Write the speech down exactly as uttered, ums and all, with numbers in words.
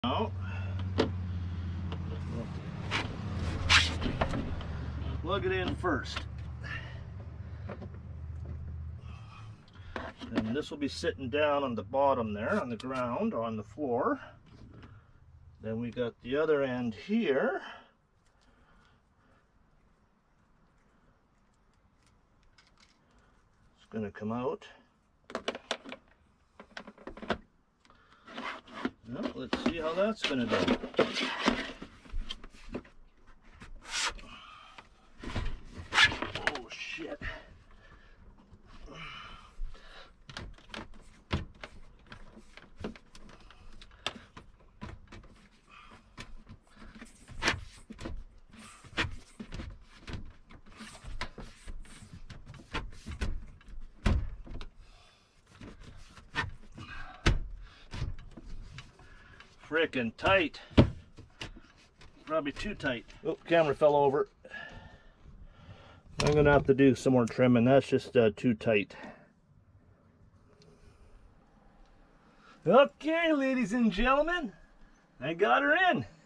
Now, plug it in first. And this will be sitting down on the bottom there, on the ground, or on the floor. Then we got the other end here. It's going to come out. Well, let's see how that's going to go. Oh, shit. Frickin' tight. Probably too tight. Oh, camera fell over. I'm gonna have to do some more trimming. That's just uh, too tight. Okay, ladies and gentlemen, I got her in.